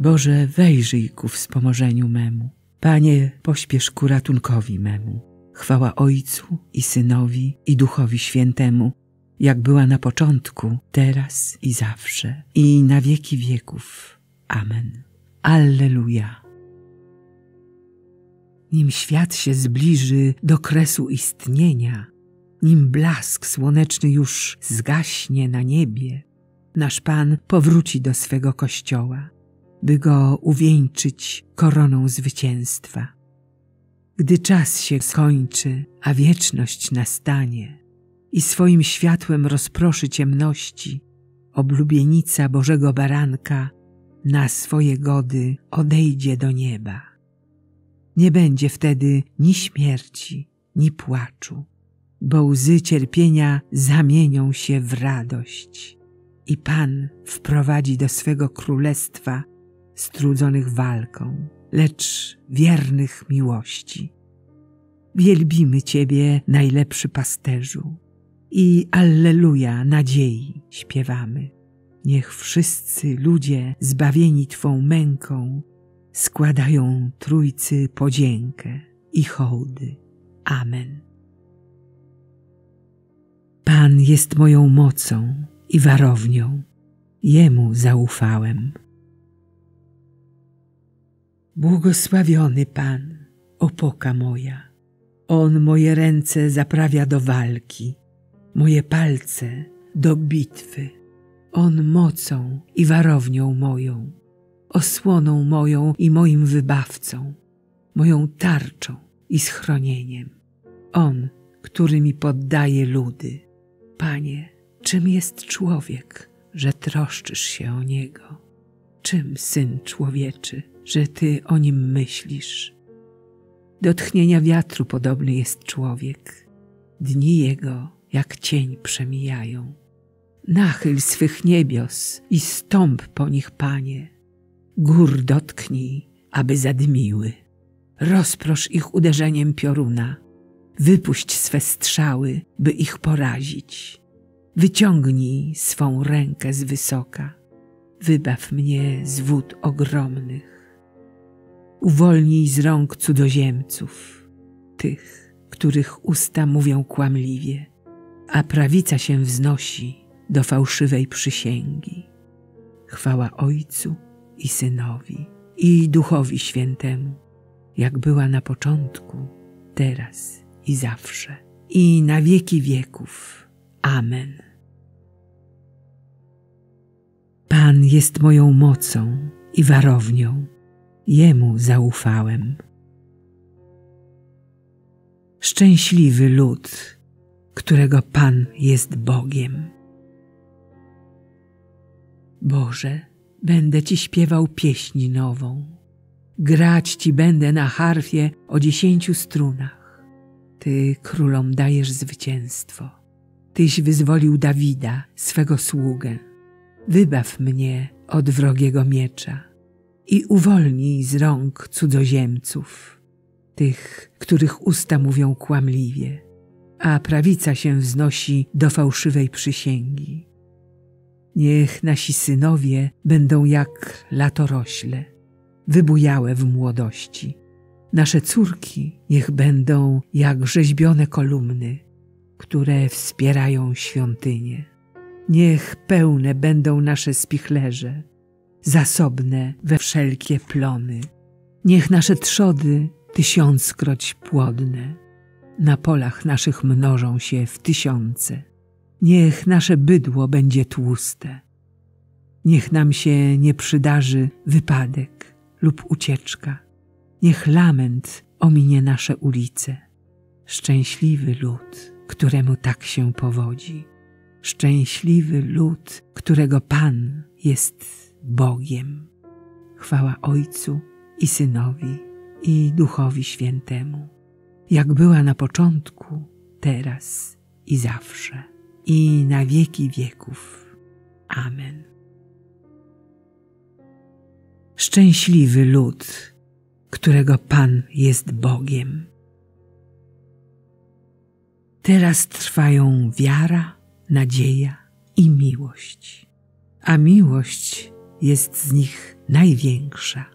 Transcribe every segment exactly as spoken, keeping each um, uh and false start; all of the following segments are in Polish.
Boże, wejrzyj ku wspomożeniu memu. Panie, pośpiesz ku ratunkowi memu. Chwała Ojcu i Synowi i Duchowi Świętemu, jak była na początku, teraz i zawsze, i na wieki wieków. Amen. Alleluja. Nim świat się zbliży do kresu istnienia, nim blask słoneczny już zgaśnie na niebie, nasz Pan powróci do swego Kościoła, by go uwieńczyć koroną zwycięstwa. Gdy czas się skończy, a wieczność nastanie i swoim światłem rozproszy ciemności, oblubienica Bożego Baranka na swoje gody odejdzie do nieba. Nie będzie wtedy ni śmierci, ni płaczu, bo łzy cierpienia zamienią się w radość i Pan wprowadzi do swego królestwa strudzonych walką, lecz wiernych miłości. Wielbimy Ciebie, najlepszy pasterzu, i Alleluja nadziei śpiewamy. Niech wszyscy ludzie zbawieni Twą męką składają Trójcy podziękę i hołdy. Amen. Pan jest moją mocą i warownią, Jemu zaufałem. Błogosławiony Pan, opoka moja. On moje ręce zaprawia do walki, moje palce do bitwy. On mocą i warownią moją, osłoną moją i moim wybawcą, moją tarczą i schronieniem. On, który mi poddaje ludy. Panie, czym jest człowiek, że troszczysz się o niego? Czym syn człowieczy, że Ty o nim myślisz? Do tchnienia wiatru podobny jest człowiek. Dni jego jak cień przemijają. Nachyl swych niebios i stąp po nich, Panie. Gór dotknij, aby zadmiły. Rozprosz ich uderzeniem pioruna. Wypuść swe strzały, by ich porazić. Wyciągnij swą rękę z wysoka. Wybaw mnie z wód ogromnych. Uwolnij z rąk cudzoziemców, tych, których usta mówią kłamliwie, a prawica się wznosi do fałszywej przysięgi. Chwała Ojcu i Synowi i Duchowi Świętemu, jak była na początku, teraz i zawsze, i na wieki wieków. Amen. Pan jest moją mocą i warownią, Jemu zaufałem. Szczęśliwy lud, którego Pan jest Bogiem. Boże, będę Ci śpiewał pieśń nową. Grać Ci będę na harfie o dziesięciu strunach. Ty królom dajesz zwycięstwo. Tyś wyzwolił Dawida, swego sługę. Wybaw mnie od wrogiego miecza i uwolnij z rąk cudzoziemców, tych, których usta mówią kłamliwie, a prawica się wznosi do fałszywej przysięgi. Niech nasi synowie będą jak latorośle, wybujałe w młodości. Nasze córki niech będą jak rzeźbione kolumny, które wspierają świątynię. Niech pełne będą nasze spichlerze, zasobne we wszelkie plony. Niech nasze trzody tysiąckroć płodne, na polach naszych mnożą się w tysiące. Niech nasze bydło będzie tłuste. Niech nam się nie przydarzy wypadek lub ucieczka. Niech lament ominie nasze ulice. Szczęśliwy lud, któremu tak się powodzi. Szczęśliwy lud, którego Pan jest Bogiem. Chwała Ojcu i Synowi i Duchowi Świętemu, jak była na początku, teraz i zawsze, i na wieki wieków. Amen. Szczęśliwy lud, którego Pan jest Bogiem. Teraz trwają wiara, nadzieja i miłość, a miłość jest z nich największa.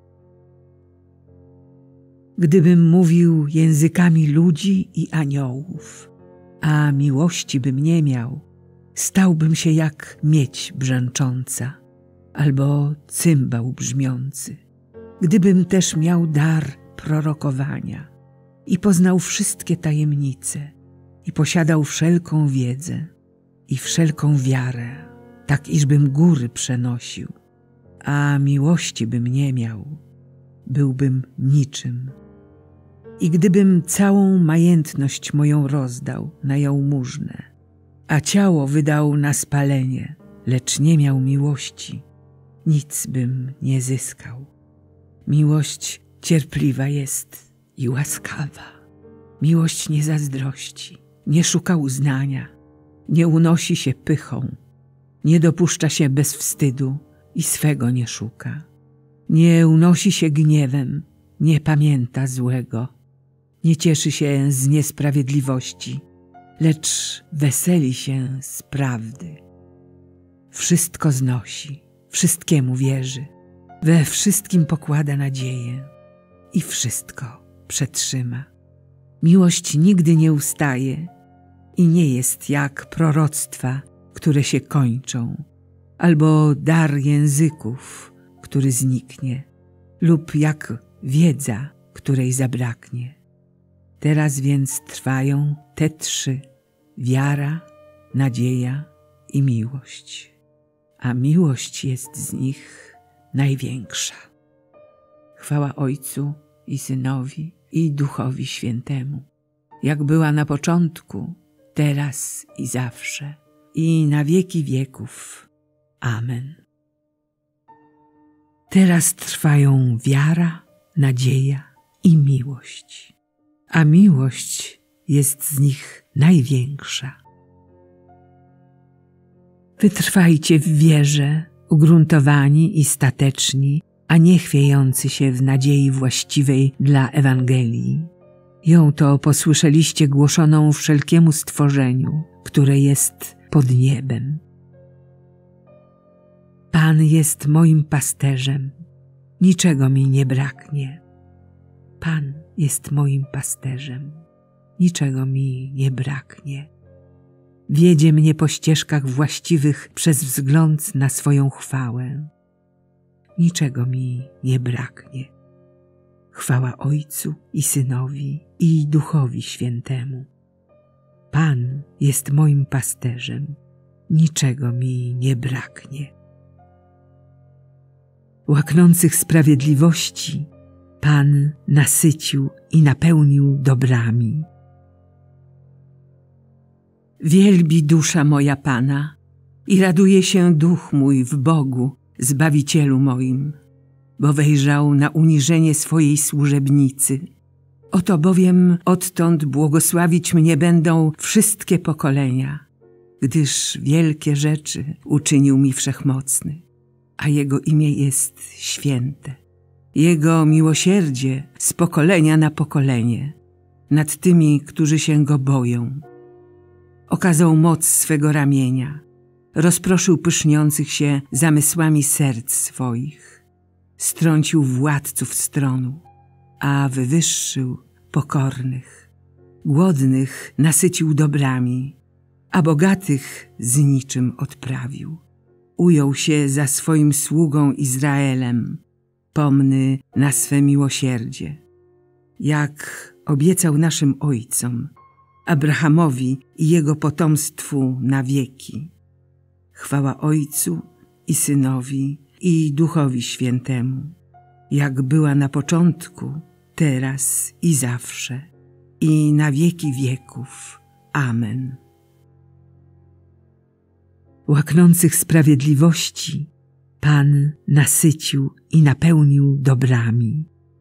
Gdybym mówił językami ludzi i aniołów, a miłości bym nie miał, stałbym się jak miedź brzęcząca albo cymbał brzmiący. Gdybym też miał dar prorokowania i poznał wszystkie tajemnice i posiadał wszelką wiedzę i wszelką wiarę, tak iżbym góry przenosił, a miłości bym nie miał, byłbym niczym. I gdybym całą majętność moją rozdał na jałmużnę, a ciało wydał na spalenie, lecz nie miał miłości, nic bym nie zyskał. Miłość cierpliwa jest i łaskawa. Miłość nie zazdrości, nie szuka uznania, nie unosi się pychą, nie dopuszcza się bezwstydu i swego nie szuka. Nie unosi się gniewem, nie pamięta złego, nie cieszy się z niesprawiedliwości, lecz weseli się z prawdy. Wszystko znosi, wszystkiemu wierzy, we wszystkim pokłada nadzieję i wszystko przetrzyma. Miłość nigdy nie ustaje i nie jest jak proroctwa, które się kończą, albo dar języków, który zniknie, lub jak wiedza, której zabraknie. Teraz więc trwają te trzy: wiara, nadzieja i miłość, a miłość jest z nich największa. Chwała Ojcu i Synowi i Duchowi Świętemu, jak była na początku, teraz i zawsze, i na wieki wieków. Amen. Teraz trwają wiara, nadzieja i miłość, a miłość jest z nich największa. Wytrwajcie w wierze, ugruntowani i stateczni, a nie chwiejący się w nadziei właściwej dla Ewangelii. Ją to posłyszeliście głoszoną wszelkiemu stworzeniu, które jest pod niebem. Pan jest moim pasterzem, niczego mi nie braknie. Pan jest moim pasterzem, niczego mi nie braknie. Wiedzie mnie po ścieżkach właściwych przez wzgląd na swoją chwałę. Niczego mi nie braknie. Chwała Ojcu i Synowi i Duchowi Świętemu. Pan jest moim pasterzem, niczego mi nie braknie. Łaknących sprawiedliwości Pan nasycił i napełnił dobrami. Wielbi dusza moja Pana i raduje się duch mój w Bogu, Zbawicielu moim, bo wejrzał na uniżenie swojej służebnicy. Oto bowiem odtąd błogosławić mnie będą wszystkie pokolenia, gdyż wielkie rzeczy uczynił mi Wszechmocny, a Jego imię jest święte. Jego miłosierdzie z pokolenia na pokolenie nad tymi, którzy się Go boją. Okazał moc swego ramienia, rozproszył pyszniących się zamysłami serc swoich, strącił władców stronu, a wywyższył pokornych. Głodnych nasycił dobrami, a bogatych z niczym odprawił. Ujął się za swoim sługą Izraelem, pomny na swe miłosierdzie, jak obiecał naszym ojcom, Abrahamowi i jego potomstwu na wieki. Chwała Ojcu i Synowi i Duchowi Świętemu, jak była na początku, teraz i zawsze, i na wieki wieków. Amen. Łaknących sprawiedliwości Pan nasycił i napełnił dobrami.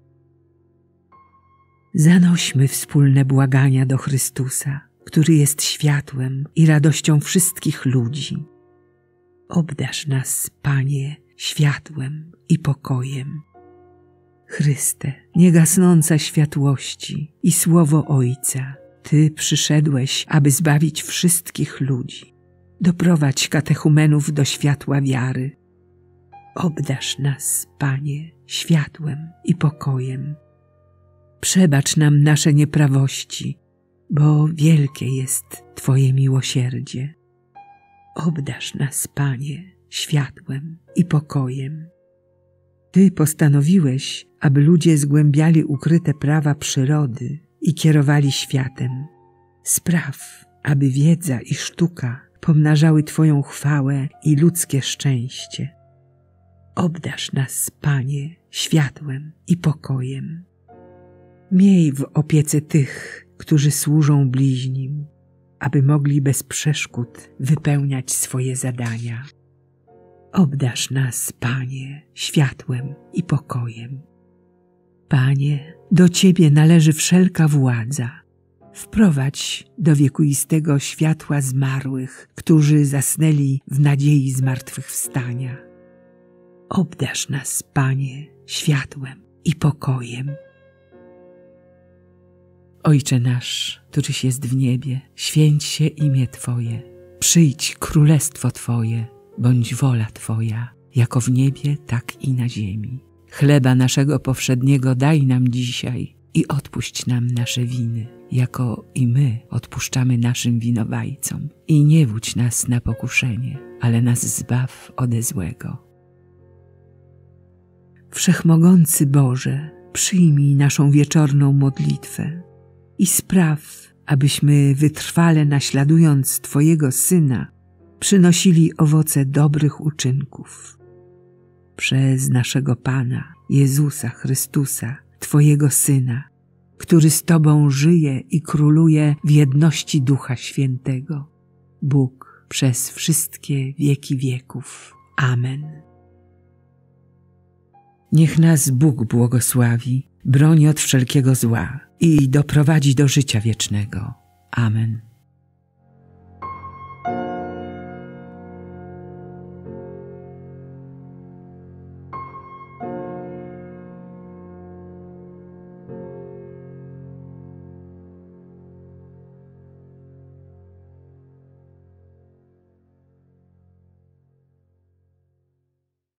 Zanośmy wspólne błagania do Chrystusa, który jest światłem i radością wszystkich ludzi. Obdarz nas, Panie, światłem i pokojem. Chryste, niegasnąca światłości i Słowo Ojca, Ty przyszedłeś, aby zbawić wszystkich ludzi. Doprowadź katechumenów do światła wiary. Obdarz nas, Panie, światłem i pokojem. Przebacz nam nasze nieprawości, bo wielkie jest Twoje miłosierdzie. Obdarz nas, Panie, światłem i pokojem. Ty postanowiłeś, aby ludzie zgłębiali ukryte prawa przyrody i kierowali światem. Spraw, aby wiedza i sztuka pomnażały Twoją chwałę i ludzkie szczęście. Obdarz nas, Panie, światłem i pokojem. Miej w opiece tych, którzy służą bliźnim, aby mogli bez przeszkód wypełniać swoje zadania. Obdarz nas, Panie, światłem i pokojem. Panie, do Ciebie należy wszelka władza. Wprowadź do wiekuistego światła zmarłych, którzy zasnęli w nadziei zmartwychwstania. Obdarz nas, Panie, światłem i pokojem. Ojcze nasz, któryś jest w niebie, święć się imię Twoje. Przyjdź królestwo Twoje, bądź wola Twoja, jako w niebie, tak i na ziemi. Chleba naszego powszedniego daj nam dzisiaj i odpuść nam nasze winy, jako i my odpuszczamy naszym winowajcom. I nie wódź nas na pokuszenie, ale nas zbaw ode złego. Wszechmogący Boże, przyjmij naszą wieczorną modlitwę i spraw, abyśmy wytrwale naśladując Twojego Syna, przynosili owoce dobrych uczynków. Przez naszego Pana, Jezusa Chrystusa, Twojego Syna, który z Tobą żyje i króluje w jedności Ducha Świętego, Bóg przez wszystkie wieki wieków. Amen. Niech nas Bóg błogosławi, broni od wszelkiego zła i doprowadzi do życia wiecznego. Amen.